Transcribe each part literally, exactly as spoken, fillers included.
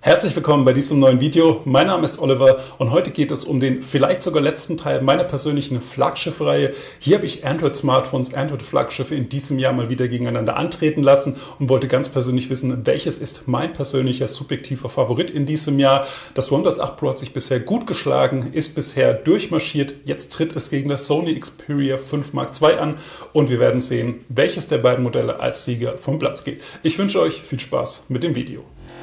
Herzlich willkommen bei diesem neuen Video. Mein Name ist Oliver und heute geht es um den vielleicht sogar letzten Teil meiner persönlichen Flaggschiff-Reihe. Hier habe ich Android-Smartphones, Android-Flaggschiffe in diesem Jahr mal wieder gegeneinander antreten lassen und wollte ganz persönlich wissen, welches ist mein persönlicher subjektiver Favorit in diesem Jahr. Das OnePlus acht Pro hat sich bisher gut geschlagen, ist bisher durchmarschiert. Jetzt tritt es gegen das Sony Xperia fünf Mark zwei an und wir werden sehen, welches der beiden Modelle als Sieger vom Platz geht. Ich wünsche euch viel Spaß mit dem Video.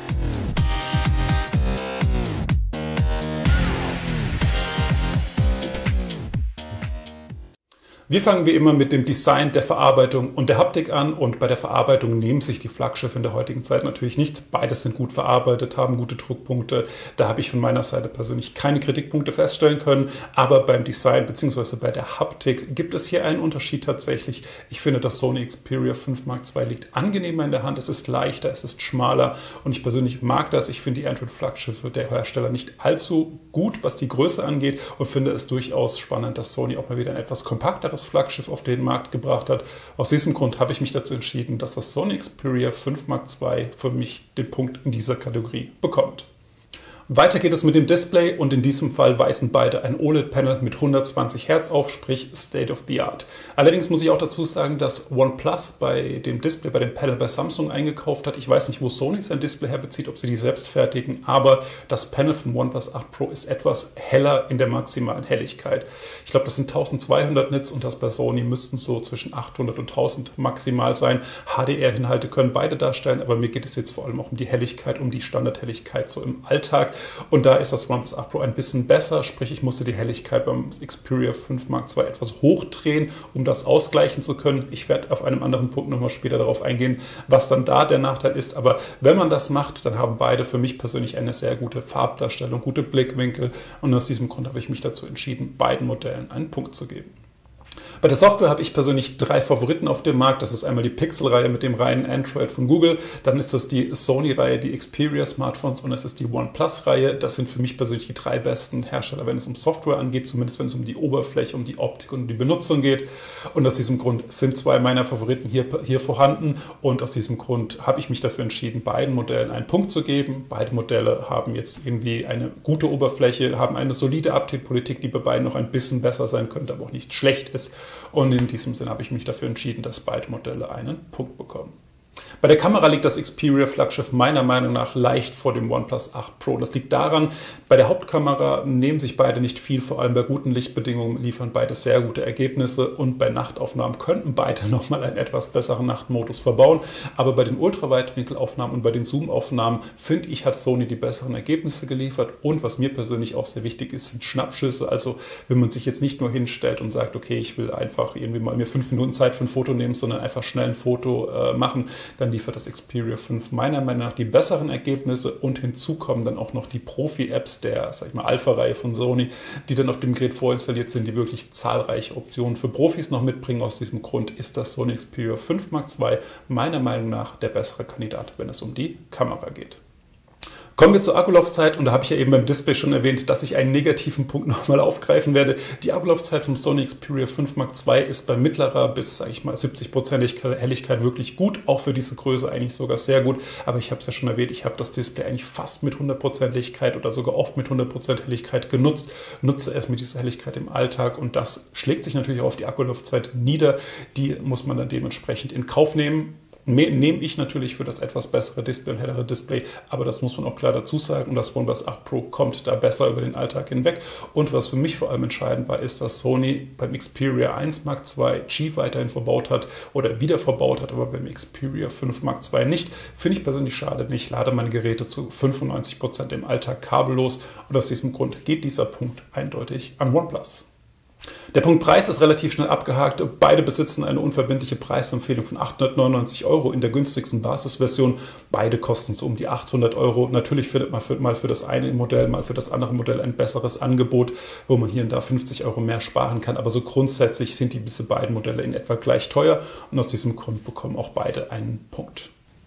Wir fangen wie immer mit dem Design, der Verarbeitung und der Haptik an und bei der Verarbeitung nehmen sich die Flaggschiffe in der heutigen Zeit natürlich nicht. Beides sind gut verarbeitet, haben gute Druckpunkte. Da habe ich von meiner Seite persönlich keine Kritikpunkte feststellen können, aber beim Design bzw. bei der Haptik gibt es hier einen Unterschied tatsächlich. Ich finde, das Sony Xperia fünf Mark zwei liegt angenehmer in der Hand, es ist leichter, es ist schmaler und ich persönlich mag das. Ich finde die Android-Flaggschiffe der Hersteller nicht allzu gut, was die Größe angeht und finde es durchaus spannend, dass Sony auch mal wieder ein etwas kompakteres Flaggschiff auf den Markt gebracht hat. Aus diesem Grund habe ich mich dazu entschieden, dass das Sony Xperia fünf Mark zwei für mich den Punkt in dieser Kategorie bekommt. Weiter geht es mit dem Display und in diesem Fall weisen beide ein O L E D-Panel mit hundertzwanzig Hertz auf, sprich State of the Art. Allerdings muss ich auch dazu sagen, dass OnePlus bei dem Display, bei dem Panel bei Samsung eingekauft hat. Ich weiß nicht, wo Sony sein Display herbezieht, ob sie die selbst fertigen, aber das Panel von OnePlus acht Pro ist etwas heller in der maximalen Helligkeit. Ich glaube, das sind eintausendzweihundert Nits und das bei Sony müssten so zwischen achthundert und tausend maximal sein. H D R-Inhalte können beide darstellen, aber mir geht es jetzt vor allem auch um die Helligkeit, um die Standardhelligkeit so im Alltag. Und da ist das OnePlus acht Pro ein bisschen besser, sprich ich musste die Helligkeit beim Xperia fünf Mark zwei etwas hochdrehen, um das ausgleichen zu können. Ich werde auf einem anderen Punkt nochmal später darauf eingehen, was dann da der Nachteil ist. Aber wenn man das macht, dann haben beide für mich persönlich eine sehr gute Farbdarstellung, gute Blickwinkel. Und aus diesem Grund habe ich mich dazu entschieden, beiden Modellen einen Punkt zu geben. Bei der Software habe ich persönlich drei Favoriten auf dem Markt. Das ist einmal die Pixel-Reihe mit dem reinen Android von Google. Dann ist das die Sony-Reihe, die Xperia-Smartphones und es ist die OnePlus-Reihe. Das sind für mich persönlich die drei besten Hersteller, wenn es um Software angeht, zumindest wenn es um die Oberfläche, um die Optik und um die Benutzung geht. Und aus diesem Grund sind zwei meiner Favoriten hier, hier vorhanden. Und aus diesem Grund habe ich mich dafür entschieden, beiden Modellen einen Punkt zu geben. Beide Modelle haben jetzt irgendwie eine gute Oberfläche, haben eine solide Update-Politik, die bei beiden noch ein bisschen besser sein könnte, aber auch nicht schlecht ist. Und in diesem Sinne habe ich mich dafür entschieden, dass beide Modelle einen Punkt bekommen. Bei der Kamera liegt das Xperia Flaggschiff meiner Meinung nach leicht vor dem OnePlus acht Pro. Das liegt daran, bei der Hauptkamera nehmen sich beide nicht viel, vor allem bei guten Lichtbedingungen liefern beide sehr gute Ergebnisse und bei Nachtaufnahmen könnten beide nochmal einen etwas besseren Nachtmodus verbauen. Aber bei den Ultraweitwinkelaufnahmen und bei den Zoomaufnahmen, finde ich, hat Sony die besseren Ergebnisse geliefert und was mir persönlich auch sehr wichtig ist, sind Schnappschüsse. Also wenn man sich jetzt nicht nur hinstellt und sagt, okay, ich will einfach irgendwie mal mir fünf Minuten Zeit für ein Foto nehmen, sondern einfach schnell ein Foto äh, machen, dann liefert das Xperia fünf meiner Meinung nach die besseren Ergebnisse und hinzu kommen dann auch noch die Profi-Apps der, sag ich mal, Alpha-Reihe von Sony, die dann auf dem Gerät vorinstalliert sind, die wirklich zahlreiche Optionen für Profis noch mitbringen. Aus diesem Grund ist das Sony Xperia fünf Mark zwei meiner Meinung nach der bessere Kandidat, wenn es um die Kamera geht. Kommen wir zur Akkulaufzeit und da habe ich ja eben beim Display schon erwähnt, dass ich einen negativen Punkt nochmal aufgreifen werde. Die Akkulaufzeit vom Sony Xperia fünf Mark zwei ist bei mittlerer bis, sage ich mal, siebzig Prozent Helligkeit wirklich gut, auch für diese Größe eigentlich sogar sehr gut. Aber ich habe es ja schon erwähnt, ich habe das Display eigentlich fast mit hundert Prozent Helligkeit oder sogar oft mit hundert Prozent Helligkeit genutzt, nutze es mit dieser Helligkeit im Alltag und das schlägt sich natürlich auch auf die Akkulaufzeit nieder. Die muss man dann dementsprechend in Kauf nehmen. Nehme ich natürlich für das etwas bessere Display und hellere Display, aber das muss man auch klar dazu sagen und das OnePlus acht Pro kommt da besser über den Alltag hinweg. Und was für mich vor allem entscheidend war, ist, dass Sony beim Xperia eins Mark zwei G weiterhin verbaut hat oder wieder verbaut hat, aber beim Xperia fünf Mark zwei nicht. Finde ich persönlich schade, denn ich lade meine Geräte zu fünfundneunzig Prozent im Alltag kabellos und aus diesem Grund geht dieser Punkt eindeutig an OnePlus. Der Punkt Preis ist relativ schnell abgehakt. Beide besitzen eine unverbindliche Preisempfehlung von achthundertneunundneunzig Euro in der günstigsten Basisversion. Beide kosten so um die achthundert Euro. Natürlich findet man für, mal für das eine Modell, mal für das andere Modell ein besseres Angebot, wo man hier und da fünfzig Euro mehr sparen kann. Aber so grundsätzlich sind diese beiden Modelle in etwa gleich teuer und aus diesem Grund bekommen auch beide einen Punkt.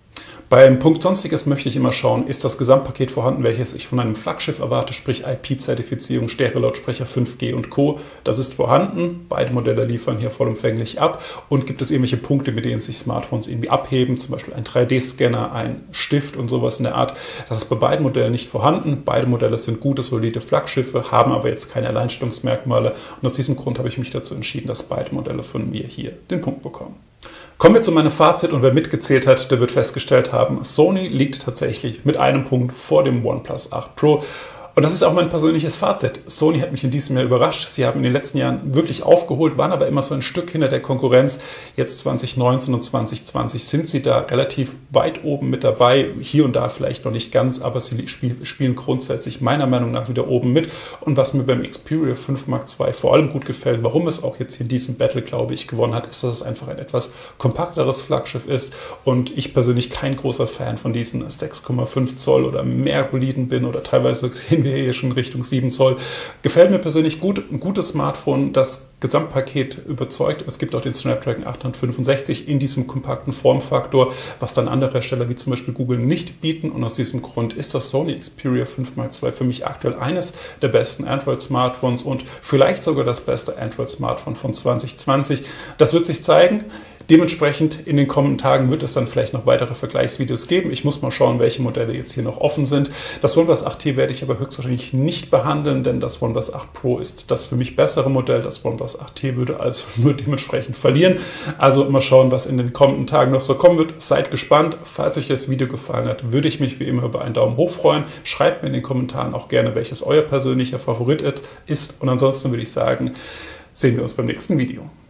Beim Punkt Sonstiges möchte ich immer schauen, ist das Gesamtpaket vorhanden, welches ich von einem Flaggschiff erwarte, sprich I P-Zertifizierung, Stereo-Lautsprecher, fünf G und Co. Das ist vorhanden, beide Modelle liefern hier vollumfänglich ab. Und gibt es irgendwelche Punkte, mit denen sich Smartphones irgendwie abheben, zum Beispiel ein drei D-Scanner, ein Stift und sowas in der Art. Das ist bei beiden Modellen nicht vorhanden. Beide Modelle sind gute, solide Flaggschiffe, haben aber jetzt keine Alleinstellungsmerkmale. Und aus diesem Grund habe ich mich dazu entschieden, dass beide Modelle von mir hier den Punkt bekommen. Kommen wir zu meinem Fazit und wer mitgezählt hat, der wird festgestellt haben, Sony liegt tatsächlich mit einem Punkt vor dem OnePlus acht Pro. Und das ist auch mein persönliches Fazit. Sony hat mich in diesem Jahr überrascht. Sie haben in den letzten Jahren wirklich aufgeholt, waren aber immer so ein Stück hinter der Konkurrenz. Jetzt zwanzig neunzehn und zwanzig zwanzig sind sie da relativ weit oben mit dabei. Hier und da vielleicht noch nicht ganz, aber sie spielen grundsätzlich meiner Meinung nach wieder oben mit. Und was mir beim Xperia fünf Mark zwei vor allem gut gefällt, warum es auch jetzt hier in diesem Battle, glaube ich, gewonnen hat, ist, dass es einfach ein etwas kompakteres Flaggschiff ist. Und ich persönlich kein großer Fan von diesen sechs Komma fünf Zoll oder mehr Boliden bin oder teilweise sehen wir hier schon Richtung sieben Zoll. Gefällt mir persönlich gut. Ein gutes Smartphone, das Gesamtpaket überzeugt. Es gibt auch den Snapdragon achthundertfünfundsechzig in diesem kompakten Formfaktor, was dann andere Hersteller wie zum Beispiel Google nicht bieten. Und aus diesem Grund ist das Sony Xperia fünf Mark zwei für mich aktuell eines der besten Android-Smartphones und vielleicht sogar das beste Android-Smartphone von zwanzig zwanzig. Das wird sich zeigen. Dementsprechend in den kommenden Tagen wird es dann vielleicht noch weitere Vergleichsvideos geben. Ich muss mal schauen, welche Modelle jetzt hier noch offen sind. Das OnePlus acht T werde ich aber höchstwahrscheinlich nicht behandeln, denn das OnePlus acht Pro ist das für mich bessere Modell. Das OnePlus acht T würde also nur dementsprechend verlieren. Also mal schauen, was in den kommenden Tagen noch so kommen wird. Seid gespannt. Falls euch das Video gefallen hat, würde ich mich wie immer über einen Daumen hoch freuen. Schreibt mir in den Kommentaren auch gerne, welches euer persönlicher Favorit ist. Und ansonsten würde ich sagen, sehen wir uns beim nächsten Video.